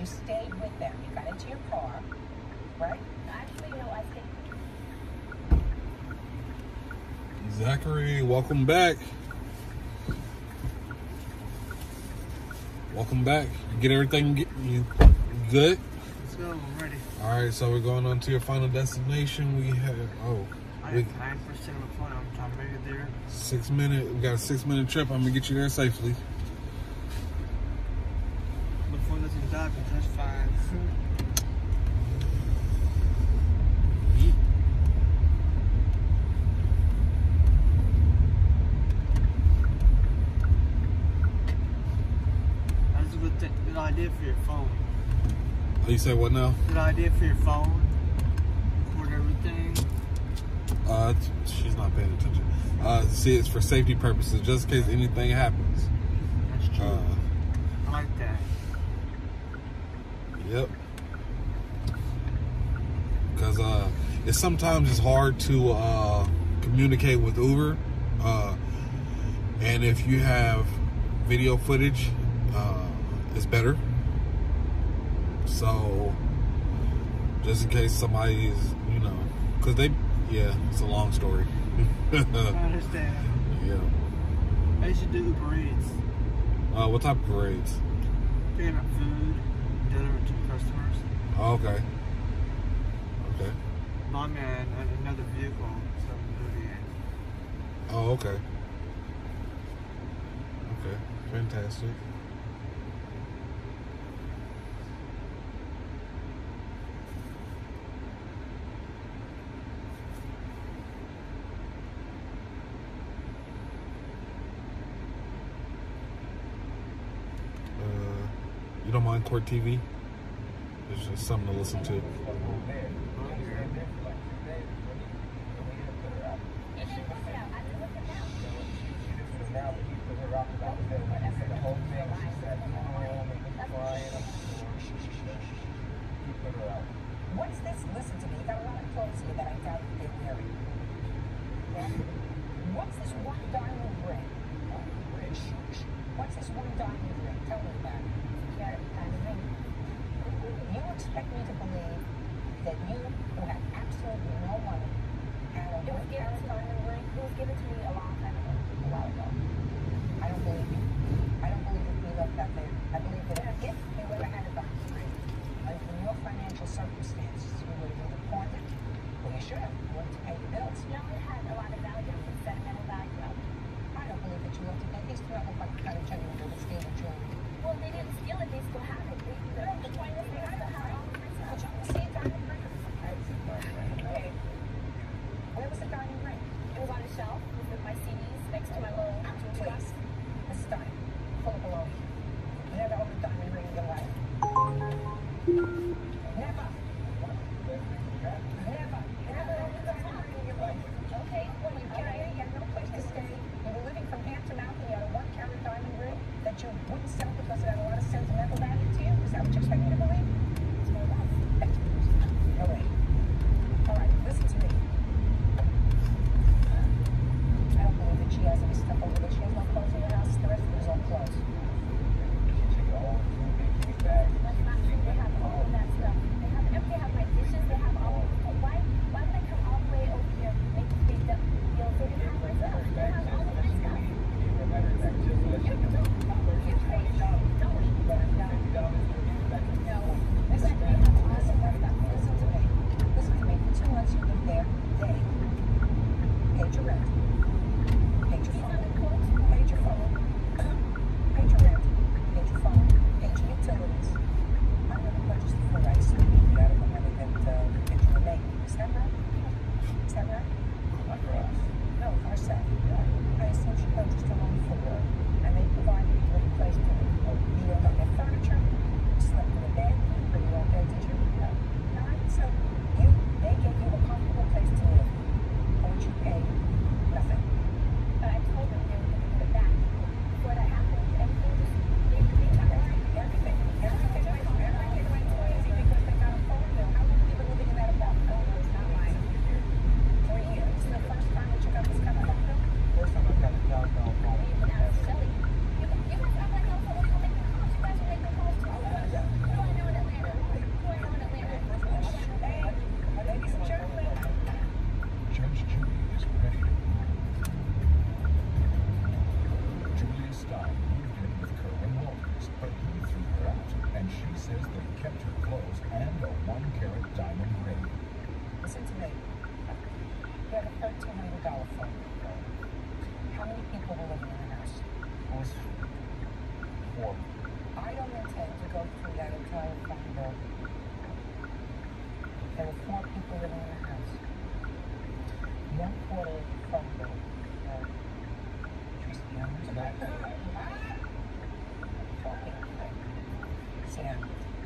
You stayed with them. You got into your car, right? Actually, no, I stayed. Zachary, welcome back. Welcome back. You get everything you good? Let's go. I'm ready. All right, so we're going on to your final destination. We have I have 9% of the point. I'm trying to make it there. 6 minute. We got a 6-minute trip. I'm gonna get you there safely. My phone doesn't die, but that's fine. That's a good idea for your phone. Oh, you say what now? Good idea for your phone. Record everything. She's not paying attention. See, it's for safety purposes, just in case anything happens. That's true. I like that. Yep. Because sometimes it's hard to communicate with Uber, and if you have video footage, it's better. So, just in case somebody is, because it's a long story. I understand. Yeah. I should do Uber Eats. What type of parades? Picking up food, delivering to customers. Oh, okay. Okay. Bought me another vehicle, so I'm doing it. Oh, okay. Okay. Fantastic. You don't mind Court TV? It's just something to listen to. What's this? Listen to me. You got a lot of clothes here that I doubt you're wearing. What's this one diamond ring? What's this one diamond ring? Tell me about it. You expect me to believe that you, who have absolutely no money, had a diamond ring? It was given to me a long time ago, a while ago. I don't believe you. I don't believe that we left that there. I believe that if you ever had a diamond ring, in your financial circumstances, you would have either pawned it, or you should have, in order to pay your bills. No, it had a lot of value, sentimental value. I don't believe that you left it there. These two look like the kind of gentlemen that would steal the jewelry. Well, they didn't steal it, they still have it. The point is, they still have it. But you can see a diamond ring. Okay. Where was the diamond ring? It was on a shelf. It was with my CD diamond ring. Listen to me. You have a $1,300 phone bill. How many people were living in the house? It was 4. I don't intend to go through that entire phone bill. There were 4 people living in the house. 1/4 of the phone bill. Talking. Sit down.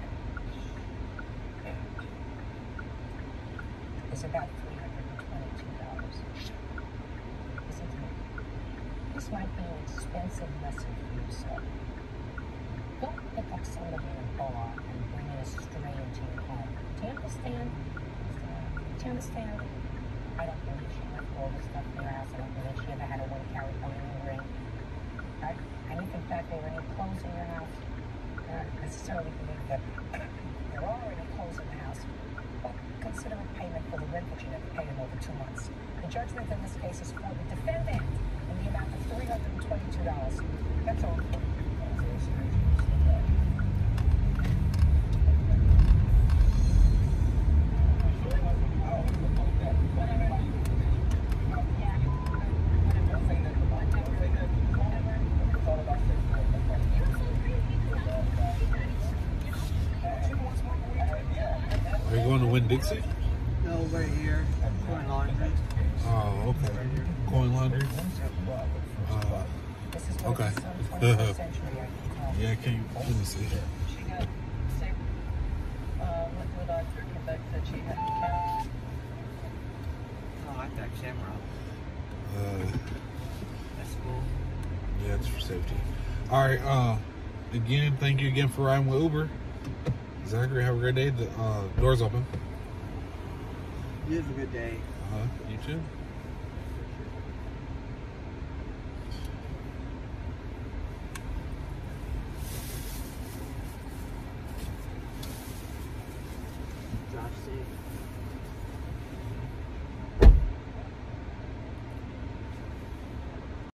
It's about $322. Listen to me. This might be an expensive lesson for you, sir. Don't pick up somebody in a bar and bring in a stray into your home. Do you understand? Do you understand? I don't believe she left all the stuff in your house. I don't believe she ever had a one-carat diamond ring. Right? And if in fact there were any clothes in your house, I don't necessarily believe that there are any clothes in the house. But consider a payment for the rent that you never paid in over 2 months. The judgment in this case is for the defendant in the amount of $322. That's all. Are you going to Winn-Dixie? No, right here. Coin laundry. Oh, okay. Right here. Coin laundry? This is what Okay. it's so 21st century, I can tell. Yeah, can you, let me see. She got sick went to the doctor, came back, said she had cancer. Oh, I like that camera. That's cool. Yeah, it's for safety. All right. Again, thank you again for riding with Uber. Zachary, have a great day. The door's open. You have a good day. You too. Drive safe.